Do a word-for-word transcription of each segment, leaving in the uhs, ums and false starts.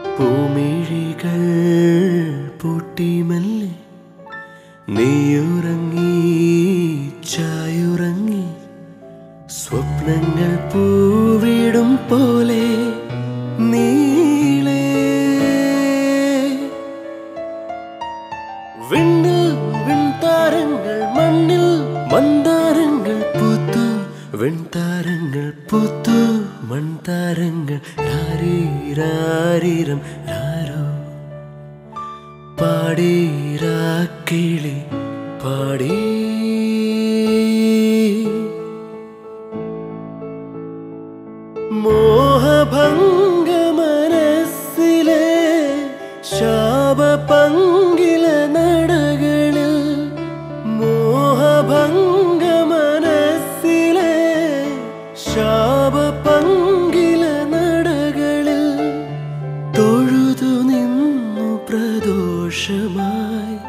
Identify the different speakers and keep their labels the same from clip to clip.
Speaker 1: പൂമിഴികൾ പൂട്ടിമല്ലേ നീയുറങ്ങി ചായുറങ്ങി സ്വപ്നങ്ങൾ പൂവിടും പോലെ നീളേ വിണ്ണിൽ വിൺതാരങ്ങൾ മണ്ണിൽ മന്ദാരങ്ങൾ പൂത്തു വെൺതാരങ്ങൾ പൂത്തു മൺതാരങ്ങൾ രാരീരാരീരം രാരോ പാടീരാക്കിളി പാടി മോഹഭംഗ മനസ്സിലെ ശാപപങ്കില നടകളിൽ മോഹഭംഗ മനസ്സിലെ ശാപപങ്കില നടകളിൽ തൊഴുതു നിന്നു പ്രദോഷമായി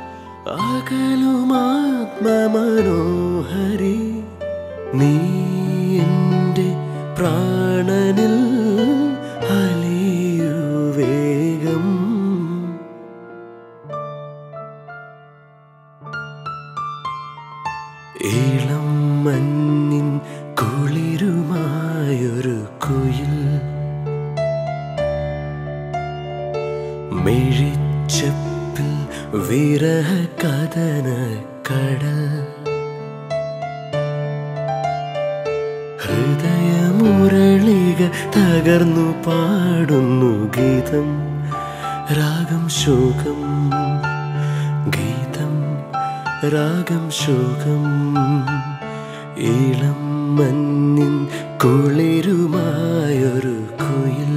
Speaker 1: അകലുമാത്മമനോഹരി നീ എൻ്റെ പ്രാണനിൽ അലിയു വേഗം ഇളം മഞ്ഞിൻ കുളിരുമായൊരു കുയിൽ മിഴിച്ചപ്പിൽ വിരഹ കഥന കടൽ ഹൃദയമുരളിക തകർന്നു പാടുന്നു ഗീതം രാഗം ശോകം ഗീതം രാഗം ശോകം ഇളം മഞ്ഞിൻ കുളിരുമായൊരു കുയിൽ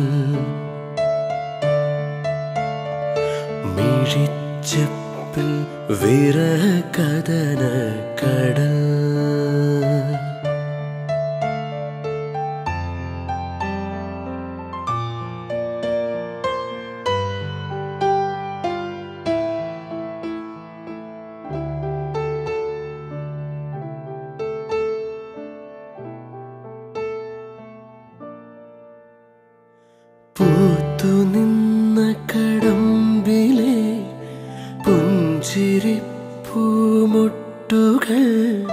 Speaker 1: മിഴിച്ചപ്പിൽ വിരഹ കഥന കടൽ പൂത്തു നിന്ന കടമ്പിലെ പുഞ്ചിരി പൂമുട്ടുകൾ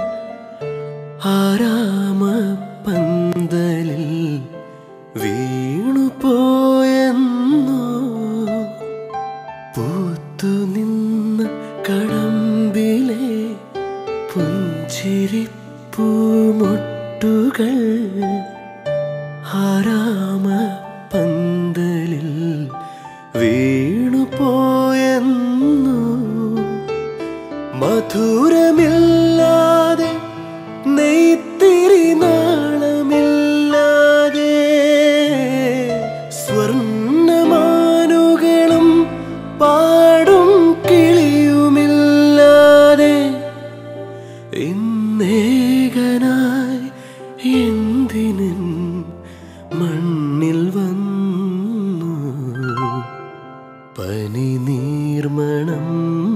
Speaker 1: ആരാമ പന്തലിൽ വീണുപോയെന്നോ പൂത്തു നിന്ന കടമ്പിലെ പുഞ്ചിരി പൂമുട്ടുകൾ ആരാമ പന്തലിൽ വീണുപോയെന്നു മധുരമില്ലാതെ നെയ്ത്തിരി നാളമില്ലാതെ സ്വർണ്ണമാനുകളും പാടും കിളിയുമില്ലാതെ ഇന്നേകനായി എന്തിനൻ മണ്ണിൽ വന്നു പനി നീർമണം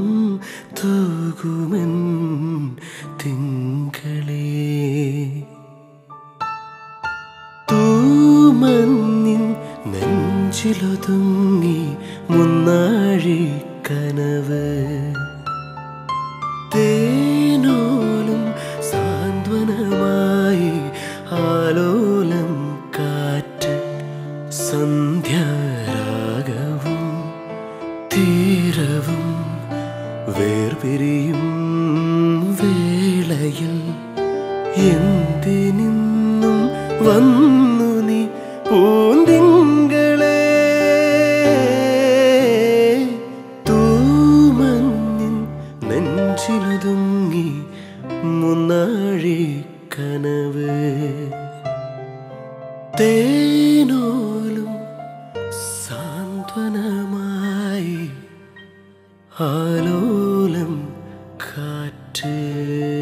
Speaker 1: തൂകുമൻ തിങ്കളേ തൂമഞ്ഞിൻ നെഞ്ചിലൊതുങ്ങി മുന്നാഴി കനവ് തേനോലും സാന്ത്വനമായി ആലോലം കാറ്റ് സന്ധ്യാരാഗവും തീരവും വേർപിരിയും വേളയിൽ എന്തിനിന്നും വന്നു നീ പൂന്തിങ്കളേ തൂമഞ്ഞിൻ നെഞ്ചിലൊതുങ്ങി മുന്നാഴി കനവ് തേനോലും സാന്ത്വനമായി ആലോലം കാറ്റ്